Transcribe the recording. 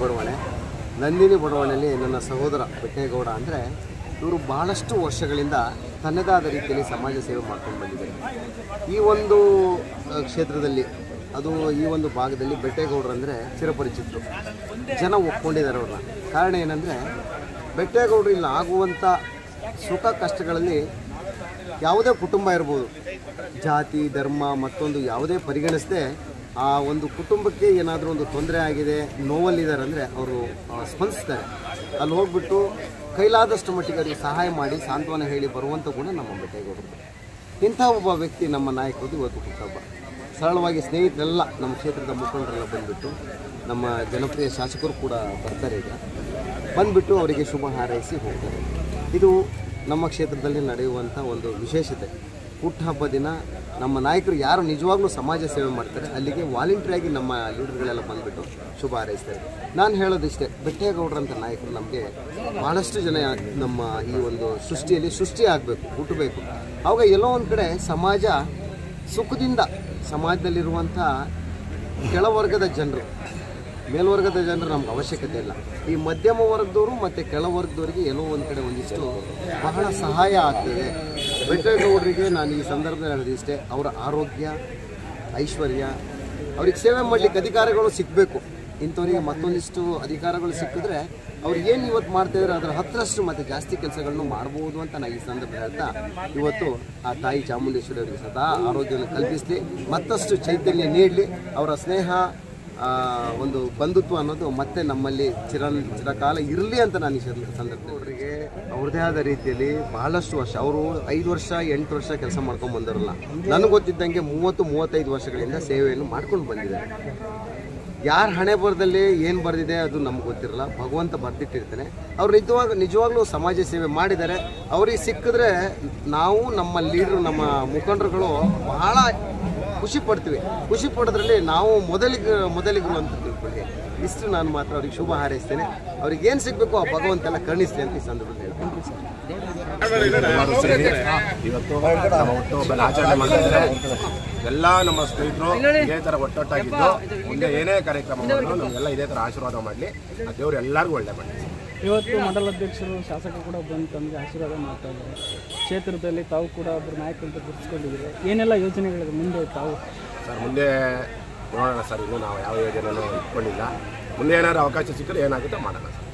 ಬಡಾವಣೆ. ನಂದಿನಿ ಬಡಾವಣೆಯಲ್ಲಿ ನನ್ನ ಸಹೋದರ ಬೆಟ್ಟೇಗೌಡ ಅಂದರೆ ಇವರು ಬಹಳಷ್ಟು ವರ್ಷಗಳಿಂದ ತನ್ನದಾದ ರೀತಿಯಲ್ಲಿ ಸಮಾಜ ಸೇವೆ ಮಾಡ್ಕೊಂಡು ಬಂದಿದ್ದಾರೆ. ಈ ಒಂದು ಕ್ಷೇತ್ರದಲ್ಲಿ ಅದು ಈ ಒಂದು ಭಾಗದಲ್ಲಿ ಬೆಟ್ಟೇಗೌಡರು ಅಂದರೆ ಚಿರಪರಿಚಿತರು, ಜನ ಒಪ್ಕೊಂಡಿದ್ದಾರೆ ಅವ್ರನ್ನ. ಕಾರಣ ಏನಂದರೆ ಬೆಟ್ಟೇಗೌಡರು ಇಲ್ಲಿ ಆಗುವಂಥ ಸುಖ ಕಷ್ಟಗಳಲ್ಲಿ ಯಾವುದೇ ಕುಟುಂಬ ಇರ್ಬೋದು, ಜಾತಿ ಧರ್ಮ ಮತ್ತೊಂದು ಯಾವುದೇ ಪರಿಗಣಿಸದೆ ಆ ಒಂದು ಕುಟುಂಬಕ್ಕೆ ಏನಾದರೂ ಒಂದು ತೊಂದರೆ ಆಗಿದೆ, ನೋವಲ್ಲಿದ್ದಾರೆ ಅಂದರೆ ಅವರು ಸ್ಪಂದಿಸ್ತಾರೆ. ಅಲ್ಲಿ ಹೋಗ್ಬಿಟ್ಟು ಕೈಲಾದಷ್ಟು ಮಟ್ಟಿಗೆ ಅವರಿಗೆ ಸಹಾಯ ಮಾಡಿ ಸಾಂತ್ವನ ಹೇಳಿ ಬರುವಂಥ ಗುಣ ನಮ್ಮ ಬೆಟ್ಟೇಗೌಡರು. ಇಂಥ ಒಬ್ಬ ವ್ಯಕ್ತಿ ನಮ್ಮ ನಾಯಕರದು ಇವತ್ತು ಹುಟ್ಟುಹಬ್ಬ. ಸರಳವಾಗಿ ಸ್ನೇಹಿತರೆಲ್ಲ ನಮ್ಮ ಕ್ಷೇತ್ರದ ಮುಖಂಡರೆಲ್ಲ ಬಂದುಬಿಟ್ಟು, ನಮ್ಮ ಜನಪ್ರಿಯ ಶಾಸಕರು ಕೂಡ ಬರ್ತಾರೆ, ಈಗ ಬಂದುಬಿಟ್ಟು ಅವರಿಗೆ ಶುಭ ಹಾರೈಸಿ ಹೋಗ್ತಾರೆ. ಇದು ನಮ್ಮ ಕ್ಷೇತ್ರದಲ್ಲಿ ನಡೆಯುವಂಥ ಒಂದು ವಿಶೇಷತೆ. ಹುಟ್ಟುಹಬ್ಬ ದಿನ ನಮ್ಮ ನಾಯಕರು ಯಾರು ನಿಜವಾಗ್ಲೂ ಸಮಾಜ ಸೇವೆ ಮಾಡ್ತಾರೆ ಅಲ್ಲಿಗೆ ವಾಲಂಟ್ರಿಯಾಗಿ ನಮ್ಮ ಲೀಡರ್ಗಳೆಲ್ಲ ಬಂದುಬಿಟ್ಟು ಶುಭ ಹಾರೈಸ್ತಾರೆ. ನಾನು ಹೇಳೋದಿಷ್ಟೇ, ಬೆಟ್ಟೇಗೌಡರಂಥ ನಾಯಕರು ನಮಗೆ ಭಾಳಷ್ಟು ಜನ ನಮ್ಮ ಈ ಒಂದು ಸೃಷ್ಟಿ ಆಗಬೇಕು, ಹುಟ್ಟಬೇಕು. ಆವಾಗ ಎಲ್ಲೋ ಒಂದು ಕಡೆ ಸಮಾಜ ಸುಖದಿಂದ, ಸಮಾಜದಲ್ಲಿರುವಂಥ ಕೆಳವರ್ಗದ ಜನರು, ಮೇಲ್ವರ್ಗದ ಜನರು ನಮ್ಗೆ ಅವಶ್ಯಕತೆ ಇಲ್ಲ. ಈ ಮಧ್ಯಮ ವರ್ಗದವರು ಮತ್ತು ಕೆಳವರ್ಗದವರಿಗೆ ಎಲ್ಲೋ ಒಂದು ಕಡೆ ಒಂದಿಷ್ಟು ಬಹಳ ಸಹಾಯ ಆಗ್ತದೆ. ಬೆಟ್ಟೇಗೌಡರಿಗೆ ನಾನು ಈ ಸಂದರ್ಭದಲ್ಲಿ ಹೇಳೋದಿಷ್ಟೇ, ಅವರ ಆರೋಗ್ಯ, ಐಶ್ವರ್ಯ, ಅವ್ರಿಗೆ ಸೇವೆ ಮಾಡಲಿಕ್ಕೆ ಅಧಿಕಾರಗಳು ಸಿಗಬೇಕು. ಇಂಥವರಿಗೆ ಮತ್ತೊಂದಿಷ್ಟು ಅಧಿಕಾರಗಳು ಸಿಕ್ಕಿದ್ರೆ ಅವ್ರು ಏನು ಇವತ್ತು ಮಾಡ್ತಾಯಿದ್ರೆ ಅದರ 10ರಷ್ಟು ಮತ್ತು ಜಾಸ್ತಿ ಕೆಲಸಗಳನ್ನು ಮಾಡ್ಬೋದು ಅಂತ ನಾನು ಈ ಸಂದರ್ಭ ಹೇಳ್ತಾ, ಇವತ್ತು ಆ ತಾಯಿ ಚಾಮುಂಡೇಶ್ವರಿ ಅವರಿಗೆ ಸದಾ ಆರೋಗ್ಯವನ್ನು ಕಲ್ಪಿಸಲಿ, ಮತ್ತಷ್ಟು ಚೈತನ್ಯ ನೀಡಲಿ. ಅವರ ಸ್ನೇಹ, ಒಂದು ಬಂಧುತ್ವ ಅನ್ನೋದು ಮತ್ತೆ ನಮ್ಮಲ್ಲಿ ಚಿರಕಾಲ ಇರಲಿ ಅಂತ ನಾನು ಈ ಸಂದರ್ಭದಲ್ಲಿ ಅವರಿಗೆ ಅವ್ರದ್ದೇ ಆದ ರೀತಿಯಲ್ಲಿ ಬಹಳಷ್ಟು ವರ್ಷ, ಅವರು 5 ವರ್ಷ 8 ವರ್ಷ ಕೆಲಸ ಮಾಡ್ಕೊಂಡು ಬಂದವರಲ್ಲ. ನನಗೆ ಗೊತ್ತಿದ್ದಂಗೆ 30-35 ವರ್ಷಗಳಿಂದ ಸೇವೆಯನ್ನು ಮಾಡ್ಕೊಂಡು ಬಂದಿದ್ದಾರೆ. ಯಾರ ಹಣೆ ಬರದಲ್ಲಿ ಏನು ಬರೆದಿದೆ ಅದು ನಮ್ಗೆ ಗೊತ್ತಿರಲ್ಲ, ಭಗವಂತ ಬರೆದಿಟ್ಟಿರ್ತಾನೆ. ಅವ್ರು ನಿಜವಾಗ್ಲೂ ಸಮಾಜ ಸೇವೆ ಮಾಡಿದ್ದಾರೆ. ಅವ್ರಿಗೆ ಸಿಕ್ಕಿದ್ರೆ ನಾವು ನಮ್ಮ ಲೀಡ್ರು, ನಮ್ಮ ಮುಖಂಡರುಗಳು ಬಹಳ ಖುಷಿ ಪಡ್ತೀವಿ. ಖುಷಿ ಪಡೋದ್ರಲ್ಲಿ ನಾವು ಮೊದಲಿಗರು ಅಂತ ತಿಳ್ಕೊಳ್ಳಿ. ಇಷ್ಟು ನಾನು ಮಾತ್ರ ಅವ್ರಿಗೆ ಶುಭ ಹಾರೈಸ್ತೇನೆ. ಅವ್ರಿಗೆ ಏನು ಸಿಗಬೇಕು ಆ ಭಗವಂತೆಲ್ಲ ಕರುಣಿಸ್ಲಿ ಅಂತ ಈ ಸಂದರ್ಭದಲ್ಲಿ ಹೇಳ್ತೀನಿ ಸರ್. ಇವತ್ತು ನಮ್ಮ ಹುಟ್ಟುಹಬ್ಬನ ಆಚರಣೆ ಮಾಡಿದ್ರೆ ಎಲ್ಲ ನಮ್ಮ ಸ್ನೇಹಿತರು ಇದೇ ಥರ ಒಟ್ಟೊಟ್ಟಾಗಿದ್ದು ಮುಂದೆ ಏನೇ ಕಾರ್ಯಕ್ರಮ ಮಾಡಿದ್ರು ನಮಗೆಲ್ಲ ಇದೇ ಥರ ಆಶೀರ್ವಾದ ಮಾಡಲಿ. ಆ ದೇವರು ಎಲ್ಲರಿಗೂ ಒಳ್ಳೆ ಮಾಡಲಿ. ಇವತ್ತು ಮಂಡಲಾಧ್ಯಕ್ಷರು, ಶಾಸಕರು ಕೂಡ ಬಂದು ತಮಗೆ ಆಶೀರ್ವಾದ ಮಾಡ್ತಾ ಇದ್ದಾರೆ. ಕ್ಷೇತ್ರದಲ್ಲಿ ತಾವು ಕೂಡ ಒಬ್ಬರು ನಾಯಕರಂತ ಗುರುತಿಸ್ಕೊಂಡಿದ್ದೀರಿ. ಏನೆಲ್ಲ ಯೋಜನೆಗಳಿದೆ ಮುಂದೆ ತಾವು? ಸರ್ ಮುಂದೆ ನೋಡೋಣ ಸರ್, ಇನ್ನೂ ನಾವು ಯಾವ ಯೋಜನೆಯೂ ಇಟ್ಕೊಂಡಿಲ್ಲ. ಮುಂದೆ ಏನಾದ್ರು ಅವಕಾಶ ಸಿಕ್ಕರೆ ಏನಾಗುತ್ತೆ ಮಾಡೋಣ ಸರ್.